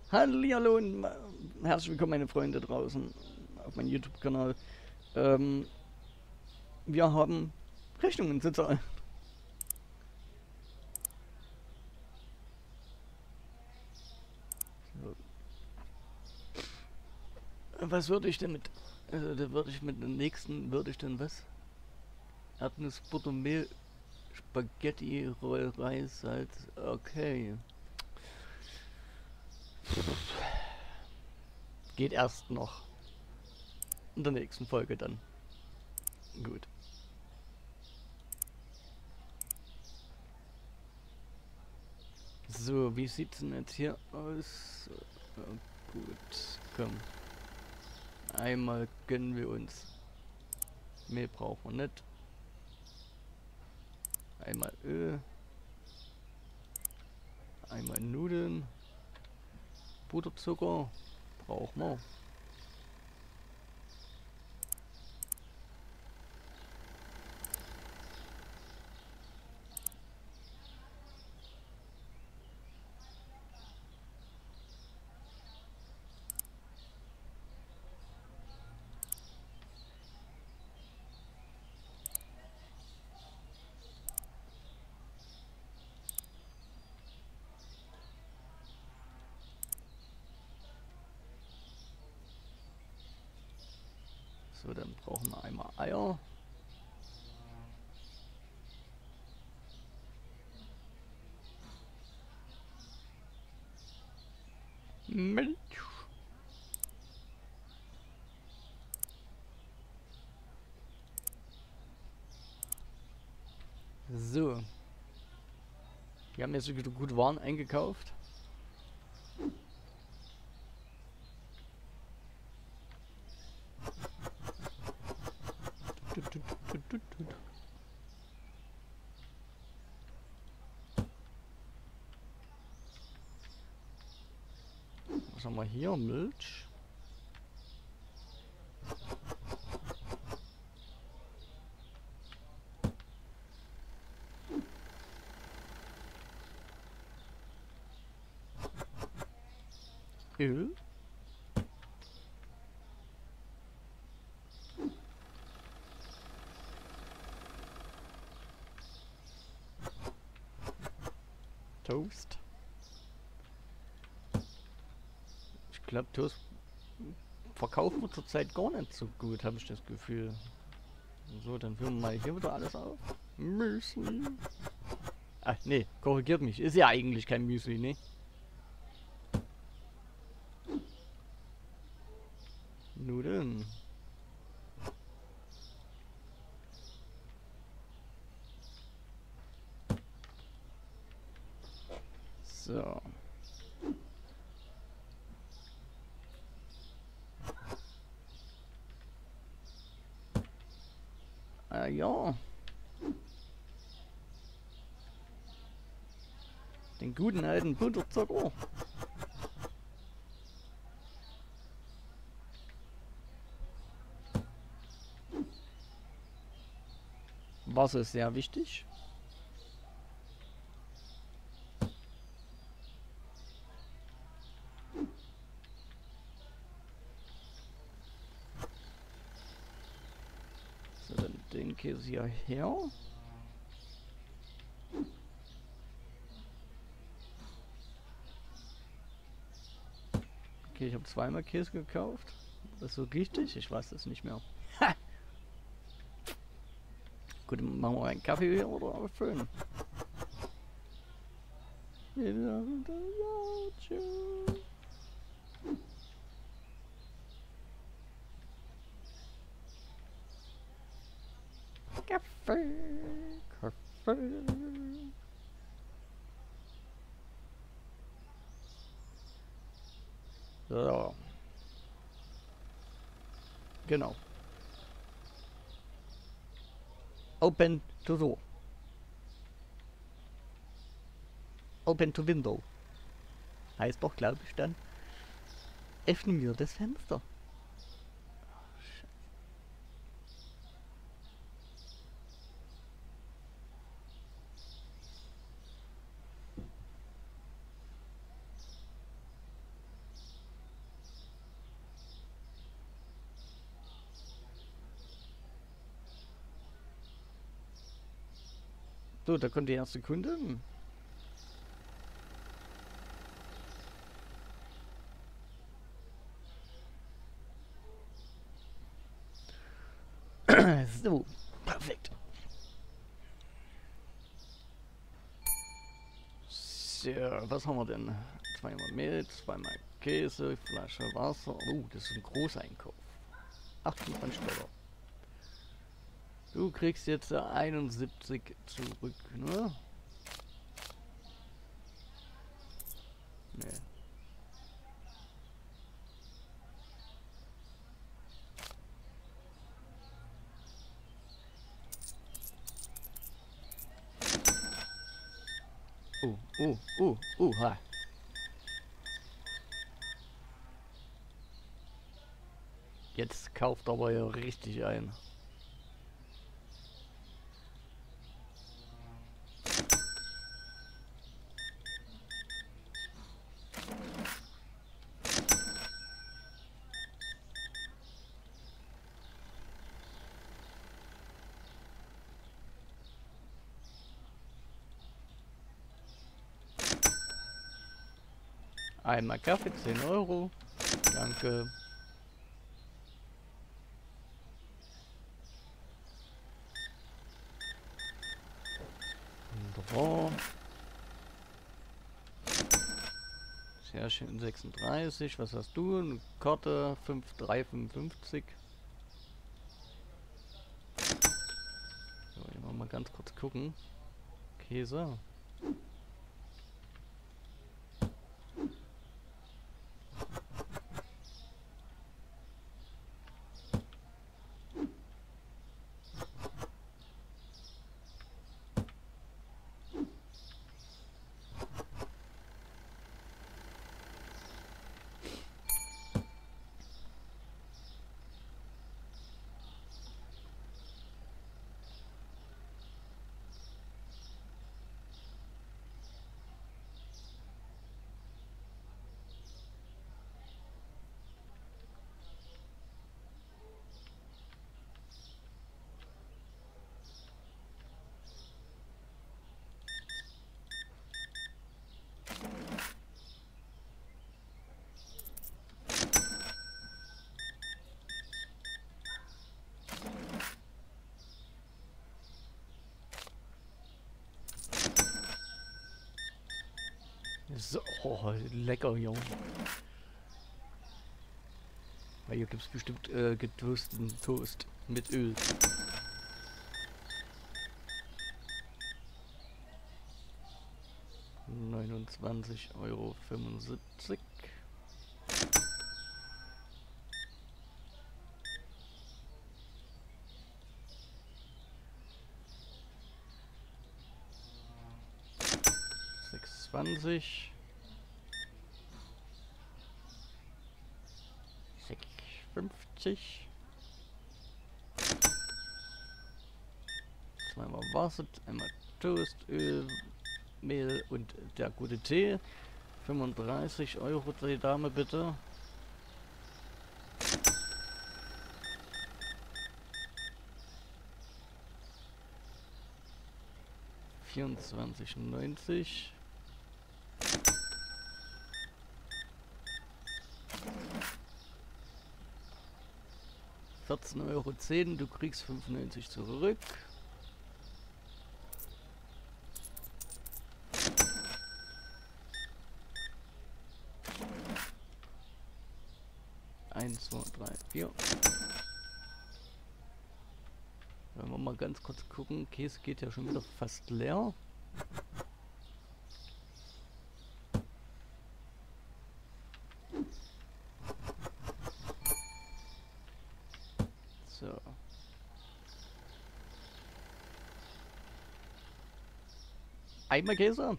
Hallihallo und herzlich willkommen, meine Freunde draußen auf meinem YouTube-Kanal. Ähm, wir haben Rechnungen zu zahlen. Was würde ich denn mit, da würde ich mit dem nächsten, würde ich denn was? Erdnuss, Buttermehl, Spaghetti, Roll, Reis, Salz, okay. Geht erst noch. In der nächsten Folge dann. Gut. So, wie sieht's denn jetzt hier aus? Gut, komm. Einmal gönnen wir uns. Mehl brauchen wir nicht. Einmal Öl. Einmal Nudeln. Puderzucker. Brauchen wir. So, dann brauchen wir einmal Eier. Milch. So. Wir haben jetzt wieder gute Waren eingekauft. Was haben wir hier? Milch. Öl. Toast. Ich glaube, Toast verkaufen wir zurzeit gar nicht so gut, habe ich das Gefühl. So, dann füllen wir mal hier wieder alles auf. Müsli. Ach, nee, korrigiert mich. Ist ja eigentlich kein Müsli, ne? Nudeln. So. Ah ja. Den guten alten Puderzucker. Wasser ist sehr wichtig. So, dann den Käse hier her. Okay, ich habe zweimal Käse gekauft. Das ist so richtig? Ich weiß das nicht mehr. Ha! Gut, dann machen wir einen Kaffee hier oder schön. Kaffee, Kaffee. So, genau. Open to door. Open to window. Heißt doch, glaube ich, dann. Öffnen wir das Fenster. So, da kommt die erste Kundin. So, perfekt. So, was haben wir denn? Zweimal Mehl, zweimal Käse, Flasche Wasser. Oh, das ist ein Großeinkauf. 28 $. Du kriegst jetzt 71 zurück, ne? Nee. Ha. Jetzt kauft aber ja richtig ein. Einmal Kaffee, 10 €. Danke. Wunderbar. Sehr schön, 36. Was hast du? Eine Karte, 3,55. So, hier wollen wir mal ganz kurz gucken. Käse. So, oh, lecker, Junge. Weil hier gibt es bestimmt getoasteten Toast mit Öl. €29,75. €6,20. 6,50. Zweimal Wasser, einmal Toast, Öl, Mehl und der gute Tee. 35 € die Dame bitte. €24,90. 14,10 €, du kriegst 95 zurück. Eins, zwei, drei, vier. Wenn wir mal ganz kurz gucken, Käse geht ja schon wieder fast leer. So. Einmal Käse.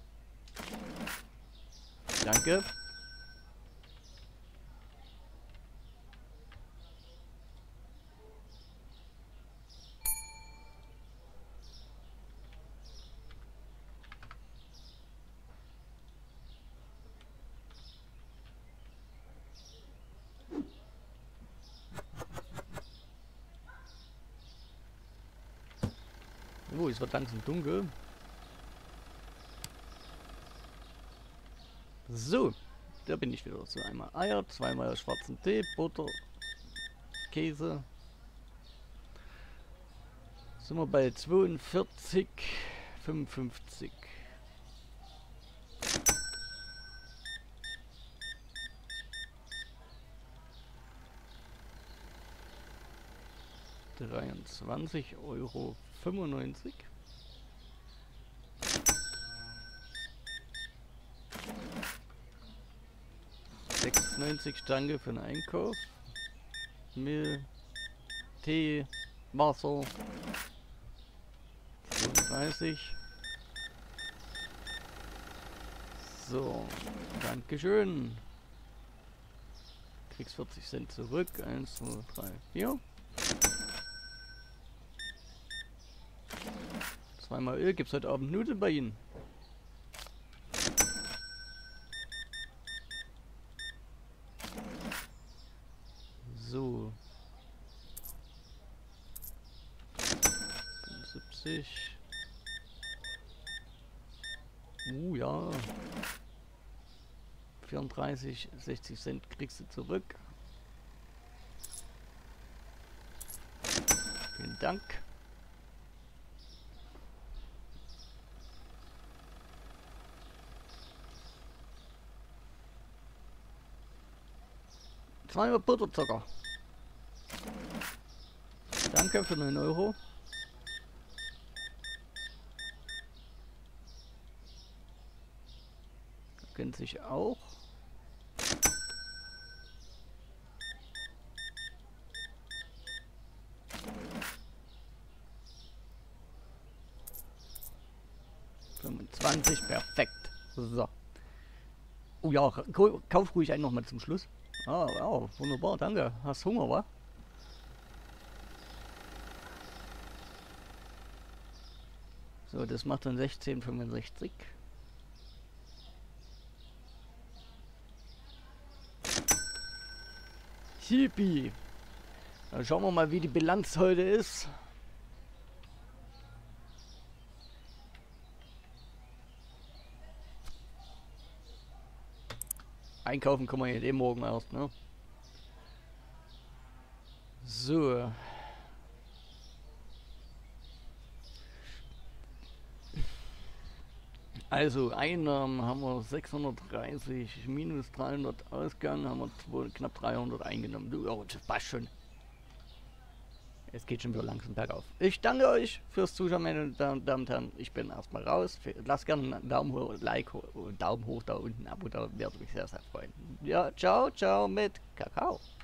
Danke. Oh, es wird langsam dunkel. So, da bin ich wieder. So, einmal Eier, zweimal schwarzen Tee, Butter, Käse. Sind wir bei 42,55. €23,95. 6,90 Danke für den Einkauf. Mehl, Tee, Wasser. 32. So, Dankeschön. Kriegst 40 Cent zurück. 1, 2, 3, 4. Zweimal Öl. Gibt's heute Abend Nudeln bei Ihnen? So. 75. Ja. 34, 60 Cent kriegst du zurück. Vielen Dank. Zweimal Butterzucker. Danke für 9 €. Kennt sich auch. $25, perfekt. So. Oh ja, kauf ruhig einen noch mal zum Schluss. Ah, wow, wunderbar, danke. Hast Hunger, wa? So, das macht dann 16,65. Yippie. Dann schauen wir mal, wie die Bilanz heute ist. Einkaufen kommen wir jetzt morgen erst, ne? So. Also Einnahmen haben wir 630, minus 300 Ausgang, haben wir knapp 300 eingenommen. Du, ja, das passt schon. Es geht schon wieder langsam bergauf. Ich danke euch fürs Zuschauen, meine Damen und Herren. Ich bin erstmal raus. Lasst gerne einen Daumen hoch, Like und Daumen hoch da unten, Abo da, würde mich sehr, sehr freuen. Ja, ciao, ciao mit Kakao.